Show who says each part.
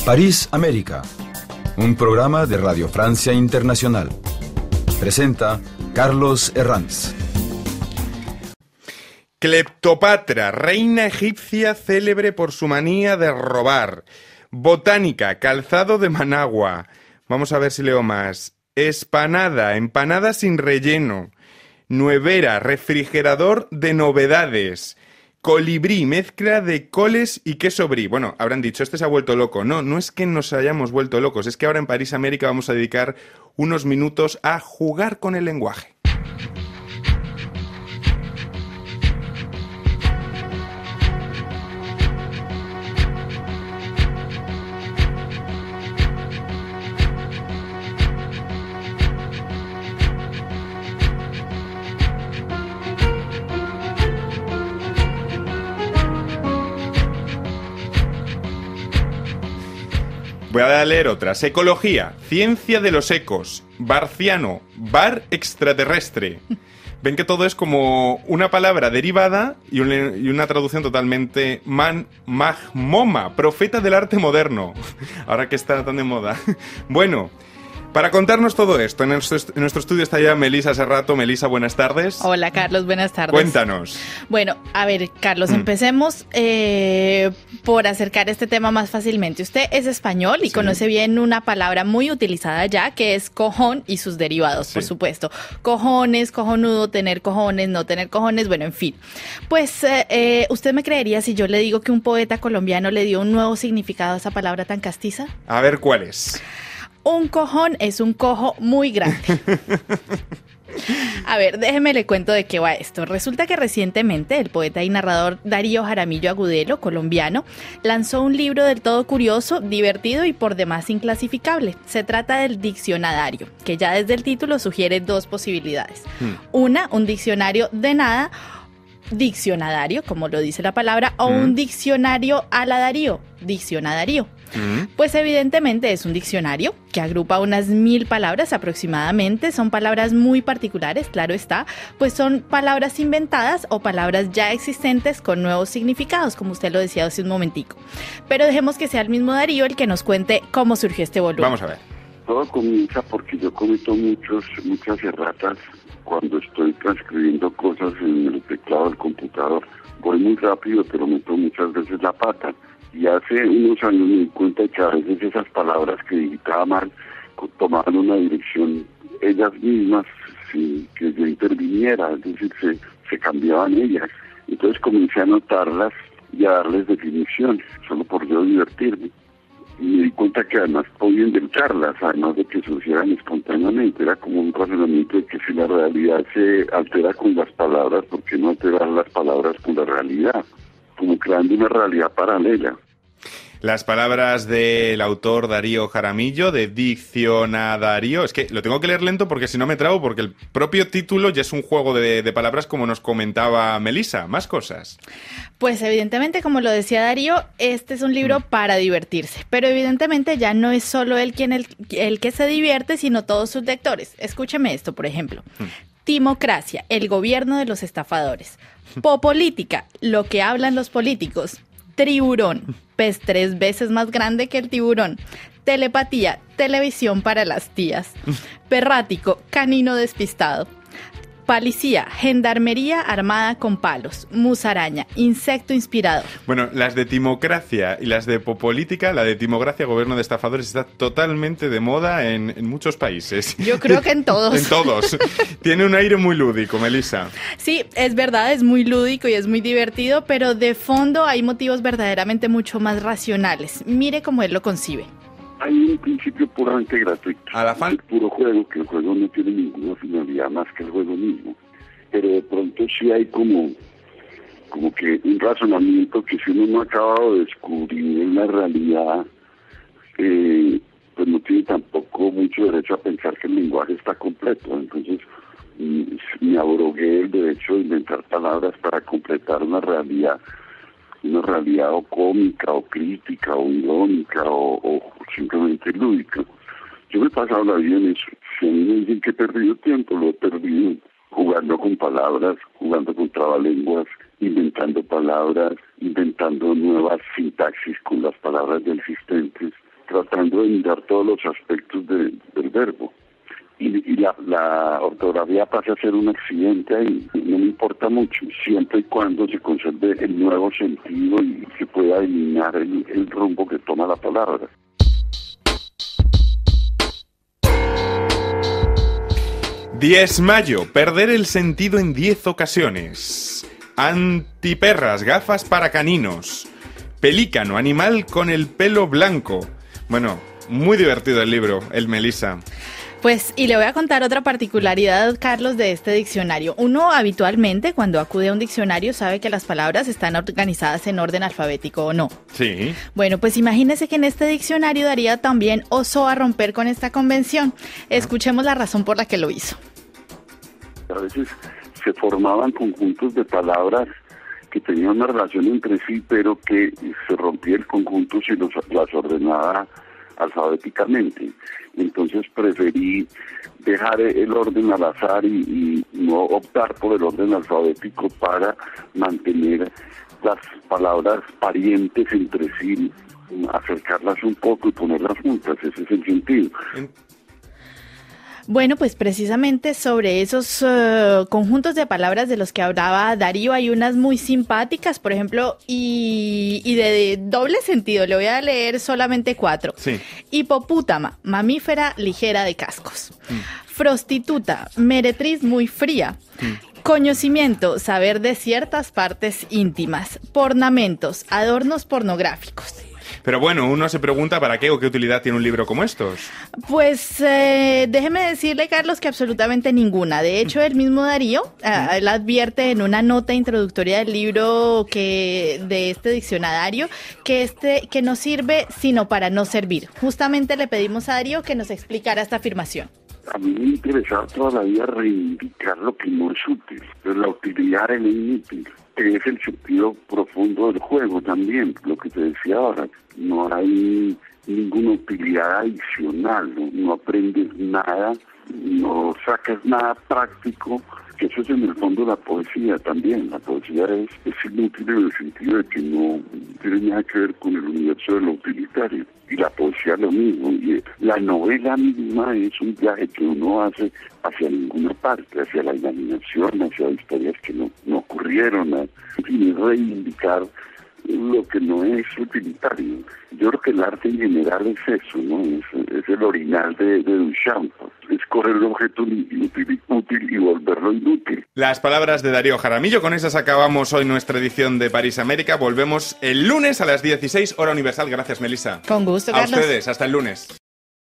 Speaker 1: París, América, un programa de Radio Francia Internacional. Presenta Carlos Herranz.
Speaker 2: Cleptopatra, reina egipcia célebre por su manía de robar. Botánica, calzado de Managua. Vamos a ver si leo más. Espanada, empanada sin relleno. Nuevera, refrigerador de novedades. Colibrí, mezcla de coles y queso brie. Bueno, habrán dicho, este se ha vuelto loco. No, no es que nos hayamos vuelto locos, es que ahora en París, América, vamos a dedicar unos minutos a jugar con el lenguaje. Voy a leer otras. Ecología, ciencia de los ecos. Barciano, bar extraterrestre. Ven que todo es como una palabra derivada y una traducción totalmente magmoma, profeta del arte moderno. Ahora que está tan de moda. Bueno, para contarnos todo esto, en nuestro estudio está ya Melissa Serrato. Melissa, buenas tardes.
Speaker 3: Hola, Carlos, buenas tardes.
Speaker 2: Cuéntanos.
Speaker 3: Bueno, a ver, Carlos, empecemos por acercar este tema más fácilmente. Usted es español y conoce bien una palabra muy utilizada ya, que es cojón y sus derivados, por supuesto. Cojones, cojonudo, tener cojones, no tener cojones, bueno, en fin. Pues, ¿usted me creería si yo le digo que un poeta colombiano le dio un nuevo significado a esa palabra tan castiza?
Speaker 2: A ver, ¿cuál es?
Speaker 3: Un cojón es un cojo muy grande. A ver, déjeme le cuento de qué va esto. Resulta que recientemente el poeta y narrador Darío Jaramillo Agudelo, colombiano, lanzó un libro del todo curioso, divertido y por demás inclasificable. Se trata del Diccionadario, que ya desde el título sugiere dos posibilidades. Una, un diccionario de nada, diccionadario, como lo dice la palabra, o un diccionario a la Darío, diccionadario. Pues evidentemente es un diccionario que agrupa unas 1000 palabras aproximadamente. Son palabras muy particulares, claro está, pues son palabras inventadas o palabras ya existentes con nuevos significados, como usted lo decía hace un momentico. Pero dejemos que sea el mismo Darío el que nos cuente cómo surgió este volumen.
Speaker 2: Vamos a ver.
Speaker 4: Todo comienza porque yo cometo muchas erratas cuando estoy transcribiendo cosas en el teclado del computador. Voy muy rápido, pero meto muchas veces la pata. Y hace unos años me di cuenta que a veces esas palabras que digitaba mal tomaban una dirección ellas mismas sin que yo interviniera, es decir, se cambiaban ellas. Entonces comencé a anotarlas y a darles definiciones, solo por yo divertirme. Y me di cuenta que además podía inventarlas, además de que surgieran espontáneamente. Era como un razonamiento de que si la realidad se altera con las palabras, ¿por qué no alterar las palabras con la realidad? Como creando una realidad paralela.
Speaker 2: Las palabras del autor Darío Jaramillo, de Diccionadario. Es que lo tengo que leer lento porque si no me trago, porque el propio título ya es un juego de palabras, como nos comentaba Melissa. Más cosas.
Speaker 3: Pues evidentemente, como lo decía Darío, este es un libro para divertirse. Pero evidentemente ya no es solo él el que se divierte, sino todos sus lectores. Escúcheme esto, por ejemplo. Timocracia, el gobierno de los estafadores. Popolítica, lo que hablan los políticos. Tiburón, pez 3 veces más grande que el tiburón. Telepatía, televisión para las tías. Perrático, canino despistado. Palicía, gendarmería armada con palos. Musaraña, insecto inspirador.
Speaker 2: Bueno, las de timocracia y las de popolítica, la de timocracia, gobierno de estafadores, está totalmente de moda en muchos países.
Speaker 3: Yo creo que en todos.
Speaker 2: En todos. Tiene un aire muy lúdico, Melissa.
Speaker 3: Sí, es verdad, es muy lúdico y es muy divertido, pero de fondo hay motivos verdaderamente mucho más racionales. Mire cómo él lo concibe.
Speaker 4: Hay un principio puramente gratuito.
Speaker 2: Es
Speaker 4: puro juego, que el juego no tiene ninguna finalidad más que el juego mismo. Pero de pronto sí hay como que un razonamiento que si uno no ha acabado de descubrir en la realidad, pues no tiene tampoco mucho derecho a pensar que el lenguaje está completo. Entonces me abrogué el derecho de inventar palabras para completar una realidad o cómica, o crítica, o irónica, o simplemente lúdica. Yo me he pasado la vida en eso. Si a mí me dicen que he perdido tiempo, lo he perdido jugando con palabras, jugando con trabalenguas, inventando palabras, inventando nuevas sintaxis con las palabras ya existentes. tratando de mirar todos los aspectos del verbo. Y la ortografía pasa a ser un accidente y no me importa mucho, siempre y cuando se conserve el nuevo sentido y se pueda eliminar el rumbo que toma la palabra.
Speaker 2: Diezmayo, perder el sentido en 10 ocasiones. Antiperras, gafas para caninos. Pelícano, animal con el pelo blanco. Bueno, muy divertido el libro, el Melissa.
Speaker 3: Pues, y le voy a contar otra particularidad, Carlos, de este diccionario. Uno habitualmente, cuando acude a un diccionario, sabe que las palabras están organizadas en orden alfabético, ¿o no?
Speaker 2: Sí.
Speaker 3: Bueno, pues imagínese que en este diccionario Darío también osó a romper con esta convención. Escuchemos la razón por la que lo hizo.
Speaker 4: A veces se formaban conjuntos de palabras que tenían una relación entre sí, pero que se rompía el conjunto si las ordenaba alfabéticamente. Entonces preferí dejar el orden al azar y no optar por el orden alfabético para mantener las palabras parientes entre sí, acercarlas un poco y ponerlas juntas. Ese es el sentido.
Speaker 3: Bueno, pues precisamente sobre esos conjuntos de palabras de los que hablaba Darío hay unas muy simpáticas, por ejemplo, y de doble sentido. Le voy a leer solamente 4.
Speaker 2: Sí.
Speaker 3: Hipopótama, mamífera ligera de cascos. Prostituta, meretriz muy fría. Conocimiento, saber de ciertas partes íntimas. Ornamentos, adornos pornográficos.
Speaker 2: Pero bueno, uno se pregunta para qué o qué utilidad tiene un libro como estos.
Speaker 3: Pues déjeme decirle, Carlos, que absolutamente ninguna. De hecho, el mismo Darío, él advierte en una nota introductoria del libro de este diccionario que no sirve sino para no servir. Justamente le pedimos a Darío que nos explicara esta afirmación.
Speaker 4: A mí me interesaba toda la vida reivindicar lo que no es útil, pero la utilidad es inútil, que es el sentido profundo del juego también, lo que te decía ahora. No hay ninguna utilidad adicional, no aprendes nada, no sacas nada práctico, que eso es en el fondo la poesía también. La poesía es inútil en el sentido de que no tiene nada que ver con el universo de lo utilitario. Y la poesía lo mismo. Y la novela misma es un viaje que uno hace hacia ninguna parte, hacia la imaginación, hacia historias que no ocurrieron. En fin, es reivindicar lo que no es utilitario. Yo creo que el arte en general es eso, ¿no? Es el orinal de Duchamp. Es coger el objeto útil y volverlo inútil.
Speaker 2: Las palabras de Darío Jaramillo. Con esas acabamos hoy nuestra edición de París América. Volvemos el lunes a las 16, hora universal. Gracias, Melissa.
Speaker 3: Con gusto, Carlos.
Speaker 2: A ustedes. Hasta el lunes.